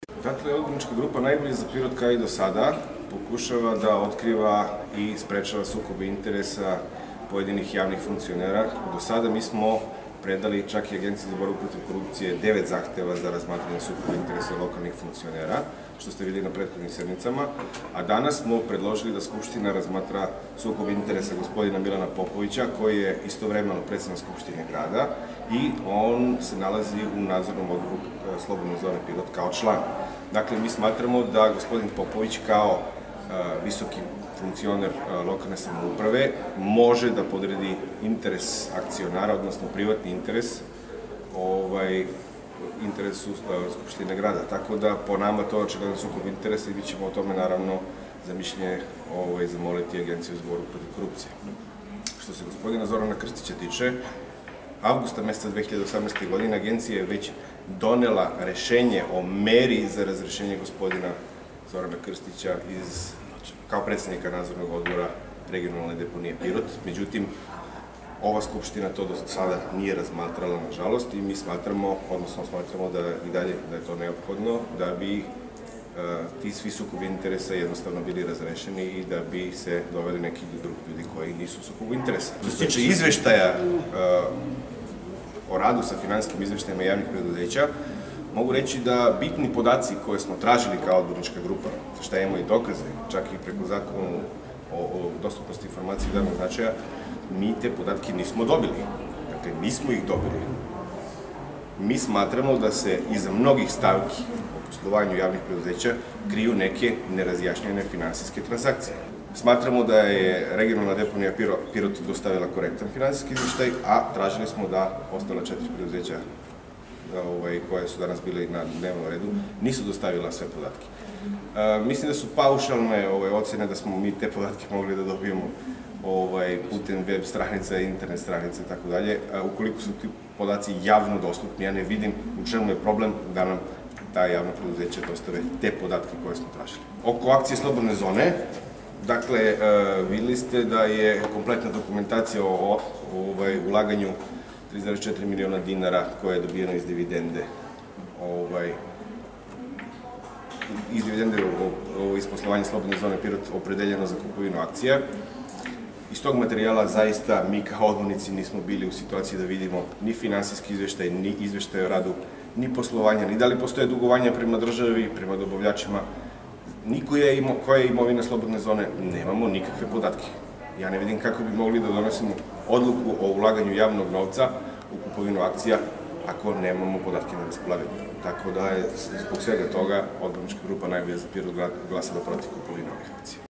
Dakle, odbornička grupa najbolje za Pirot kao i do sada pokušava da otkriva i sprečava sukobe interesa pojedinih javnih funkcionera. Do sada mi smo predali čak i Agenciji za borbu protiv korupcije 9 zahteva za razmatranje sukoba interesa lokalnih funkcionera, što ste vidjeli na prethodnim sednicama, a danas smo predložili da Skupština razmatra sukob interesa gospodina Milana Popovića, koji je istovremeno predsednik Skupštine grada i on se nalazi u nadzornom odboru Slobodne zone Pirot kao član. Dakle, mi smatramo da gospodin Popović kao visoki funkcioner lokalne samouprave može da podredi interes akcionara, odnosno privatni interes, interesu Skupštine grada. Tako da po nama to je očigledan sukob interesa i mi ćemo o tome naravno za mišljenje zamoliti Agenciju za borbu protiv korupcije. Što se gospodina Zorana Krstića tiče, avgusta meseca 2018. godine Agencija je već donela rešenje o meri za razrešenje gospodina Zorana Krstića kao predsednika nadzornog odbora regionalne deponije Pirot. Međutim, ova Skupština to do sada nije razmatrala, nažalost, i mi smatramo da i dalje da je to neophodno, da bi ti svi sukobi interesa jednostavno bili razrešeni i da bi se doveli neki drugi ljudi koji nisu u sukobu interesa. Što se tiče izveštaja o radu sa finansijskim izveštajima javnih preduzeća, mogu reći da bitni podaci koje smo tražili kao odbornička grupa, za šta imamo i dokaze, čak i preko zakonu o dostupnosti informacije javnog značaja, mi te podatke nismo dobili. Dakle, nismo ih dobili. Mi smatramo da se iza mnogih stavki o poslovanju javnih preduzeća kriju neke nerazjašnjene finansijske transakcije. Smatramo da je regionalna deponija Pirot dostavila korektan finansijski izveštaj, a tražili smo da ostala 4 preduzeća koje su danas bile na dnevnom redu, nisu dostavila sve podatke. Mislim da su paušalne ocene da smo mi te podatke mogli da dobijemo putem web stranica, internet stranica i tako dalje. Ukoliko su ti podaci javno dostupni, ja ne vidim u čemu je problem da nam ta javna preduzeća dostave te podatke koje smo tražili. Oko akcije Slobodne zone, dakle, videli ste da je kompletna dokumentacija o ulaganju 3,4 miliona dinara koje je dobijeno iz dividende iz poslovanja Slobodne zone Pirot opredeljeno za kupovinu akcija. Iz tog materijala zaista mi kao odbornici nismo bili u situaciji da vidimo ni finansijski izveštaj, ni izveštaj o radu, ni poslovanja, ni da li postoje dugovanja prema državi, prema dobavljačima, ni koja je imovina Slobodne zone, nemamo nikakve podatke. Ja ne vidim kako bi mogli da donosimo odluku o ulaganju javnog novca u kupovinu akcija ako nemamo podatke na raspolaganju. Tako da je zbog svega toga odbornička grupa najbolje za Pirot glasala protiv kupovine ovih akcija.